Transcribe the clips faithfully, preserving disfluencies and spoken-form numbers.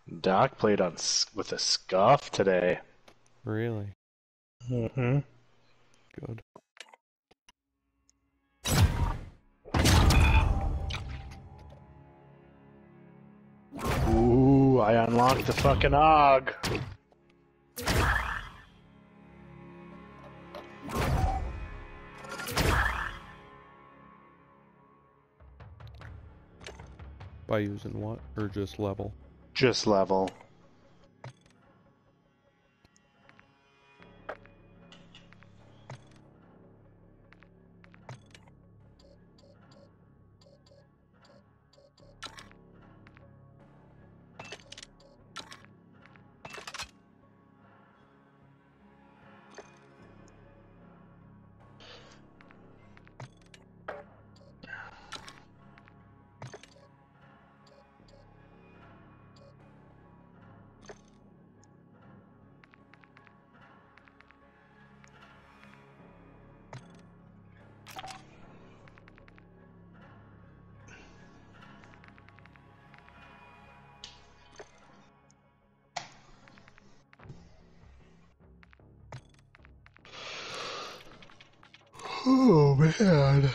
Doc played on with a scuff today. Really? Mm-hmm. Good. Ooh, I unlocked the fucking Og. By using what? Or just level? Just level. Oh man.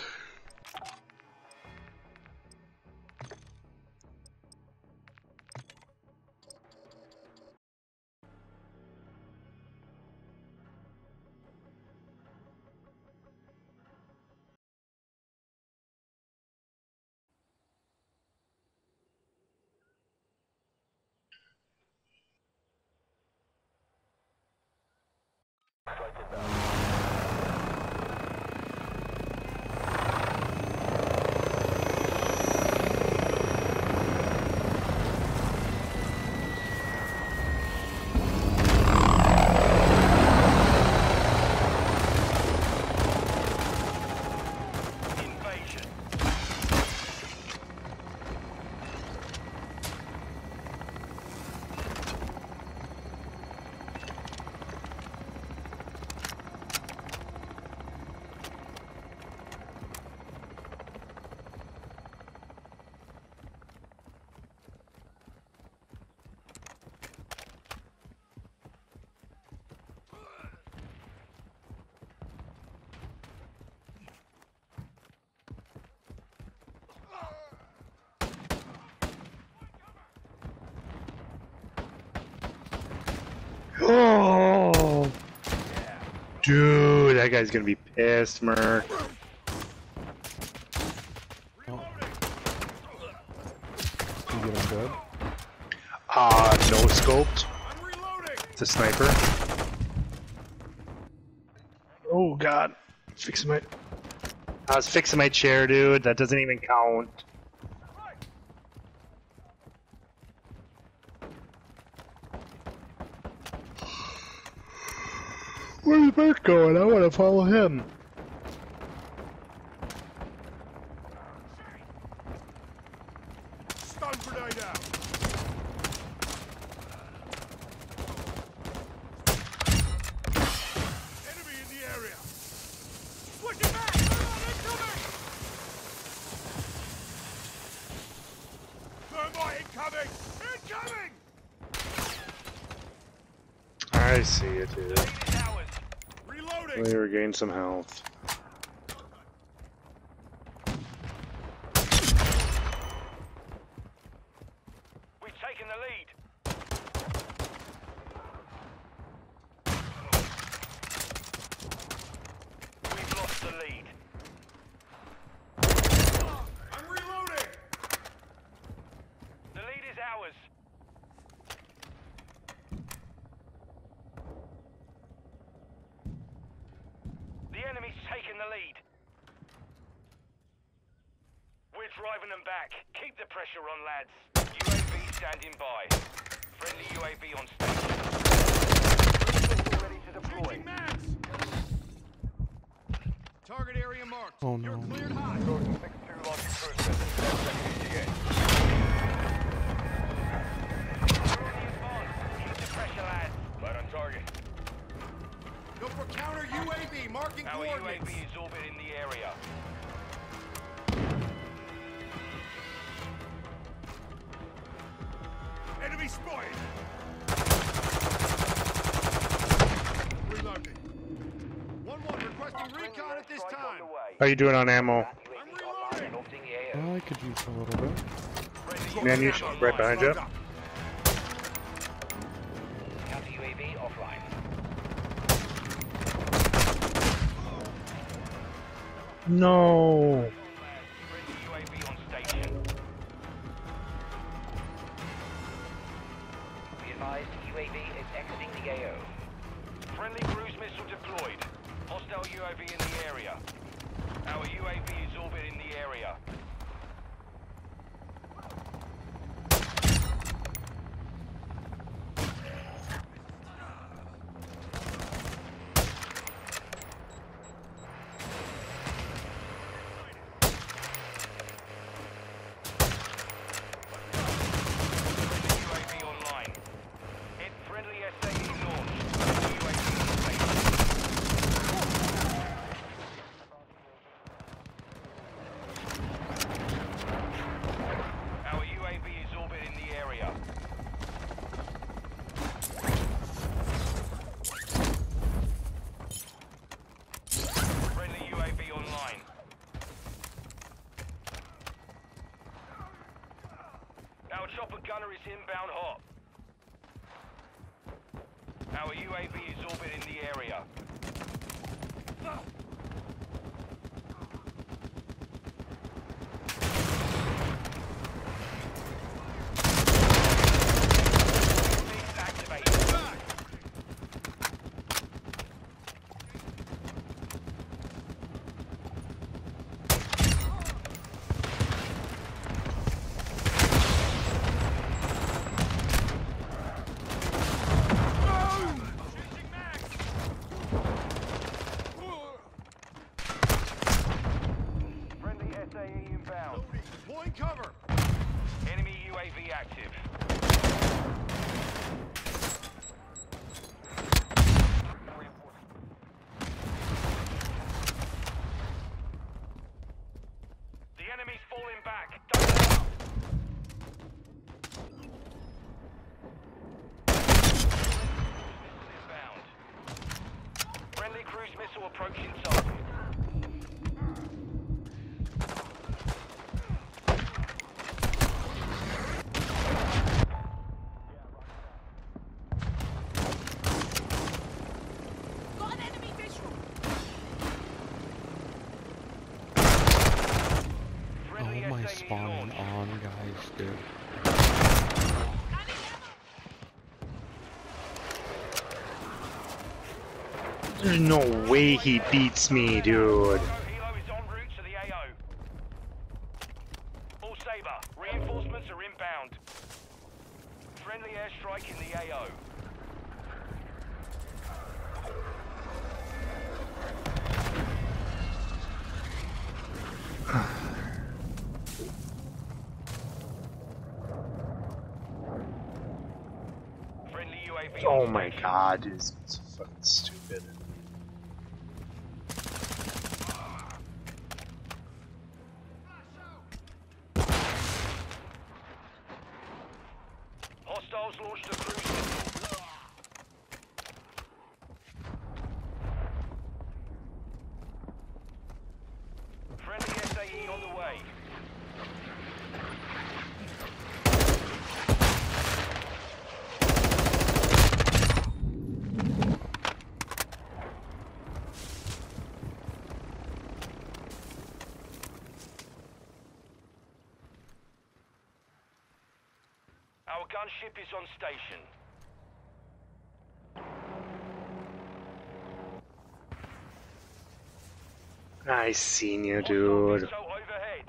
Oh, dude, that guy's gonna be pissed, Merc. Oh. You get him dead? Ah, uh, no scoped. It's a sniper. Oh god, fixing my. I was fixing my chair, dude. That doesn't even count. Where's Bert going? I want to follow him. Stun grenade out. Enemy in the area. Switching back. Incoming. Thermite incoming. Incoming. I see it, dude. Reloading. Let me regain some health. We've taken the lead. We've lost the lead. I'm reloading. The lead is ours. The enemy's taken the lead. We're driving them back. Keep the pressure on, lads. U A V standing by. Friendly U A V on station. Ready to deploy. Target area marked. Oh no. You're cleared high. six two launch cruise Keep the pressure, lads. Right on target. Go for counter U A V, marking Our coordinates. U A V is orbiting the area. Enemy Enemy spotted. Reloading. One one requesting recon at this time. How you doing on ammo? I'm reloading. Oh, I could use a little bit. Man, you should right behind you. Counter U A V offline. No. Friendly U A V on station. Be advised, U A V is exiting the A O. Friendly cruise missile deployed. Hostile U A V in the area. Our U A V is orbiting the area. Friendly U A V online. Hit friendly S A E launched. U A V on station. Our U A V is orbiting the area. Friendly U A V online. Our chopper gunner is inbound hot. Our U A V is orbiting the area. Beacon activated. Friendly S A E inbound. Deploying cover. Enemy U A V active. The enemy's falling back. Don't let up. Inbound. Friendly cruise missile approaching target. Got an enemy visual. Friendly Oh, my S A E spawning launched. on guys, dude. There's no way he beats me, dude. Helo is en route to the A O. All Sabre, reinforcements are inbound. Friendly airstrike in the A O. Friendly U A V Oh on my station. god, dude, this is so fucking stupid. Hostiles launched a cruise missile. Friendly S A E on the way. Our gunship is on station. I seen you, Hostile dude. missile overhead.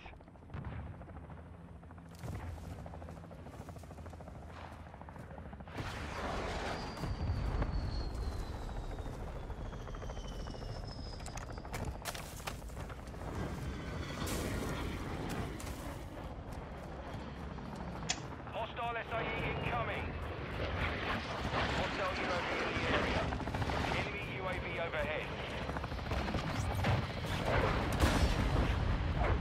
Hostile S A E incoming. Hostile U A V in the area. Enemy U A V overhead.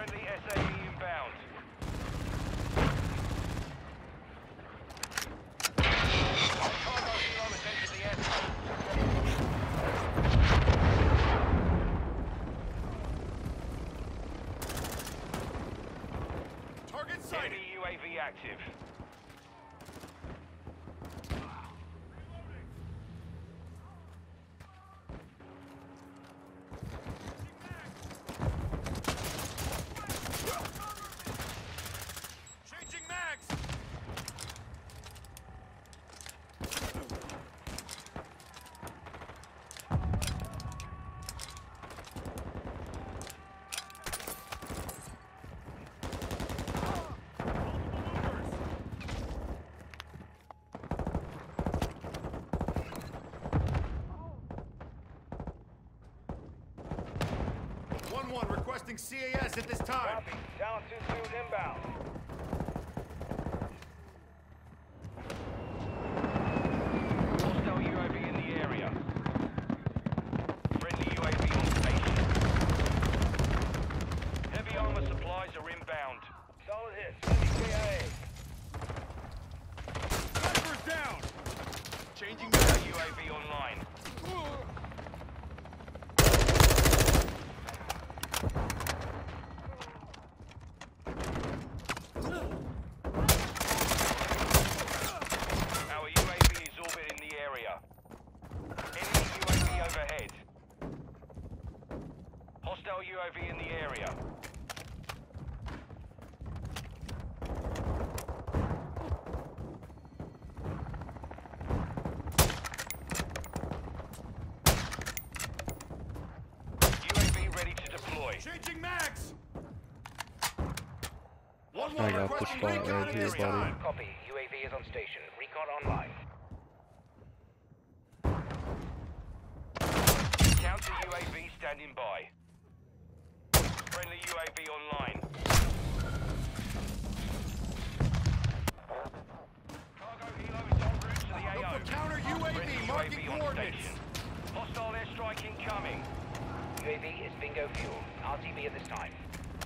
Friendly S A E inbound. Cargo helo has entered the airspace. Target sighted. Enemy U A V active. Changing mags. one one requesting C A S at this time. Copy. Down two two inbound. Hostile U A V in the area. Friendly U A V on station. Heavy armor supplies are inbound. Solid hit. Friendly K I A. Sniper's down. Changing Our mags. U A V online. Our U A V is orbiting the area. Enemy U A V overhead. Hostile U A V in the area. U A V ready to deploy. Changing mags. one I one got the requesting spot recon right at here, this buddy. time. Copy. U A V is on station. Recon online. Counter U A V standing by. Friendly U A V online. Cargo helo is en route to the A Look O. for counter U A Friendly V U A marking V on coordinates. station. Hostile airstrike incoming. U A V is bingo fuel. R T B at this time.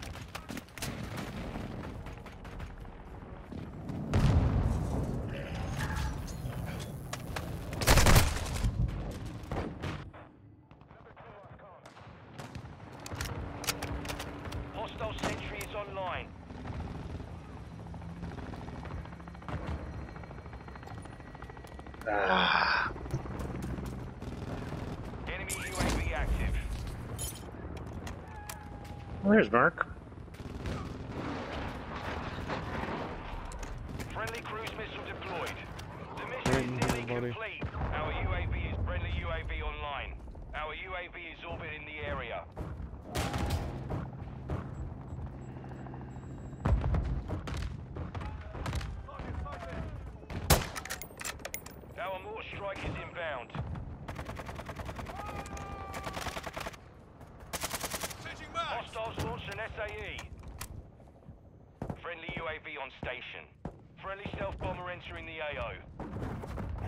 Hostile sentry is online. Ah. Enemy U A V active. Where's Mark? Friendly cruise missile deployed. The Right mission in is here, nearly buddy. complete. Our U A V is friendly U A V online. Our U A V is orbiting the area. Our mortar strike is inbound. Changing mags. Hostiles launched an S A E. Friendly U A V on station. Friendly stealth bomber entering the A O.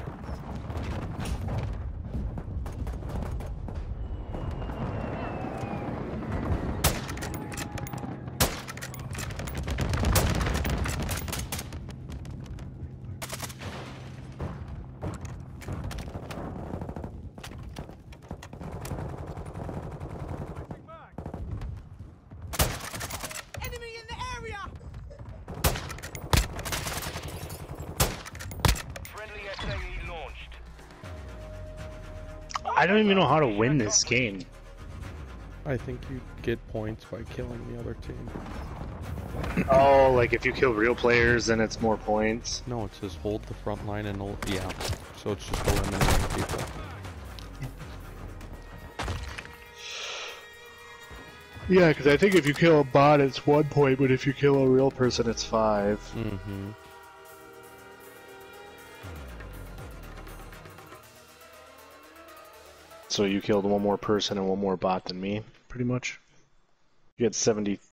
Changing mags. Enemy in the area! Friendly S A E launched. I don't even know how to win this game. I think you get points by killing the other team. Oh, like if you kill real players, then it's more points. No, it says hold the front line and el- yeah. So it's just eliminating people. Yeah, because I think if you kill a bot, it's one point, but if you kill a real person, it's five. Mm-hmm. So you killed one more person and one more bot than me, pretty much. You had seventy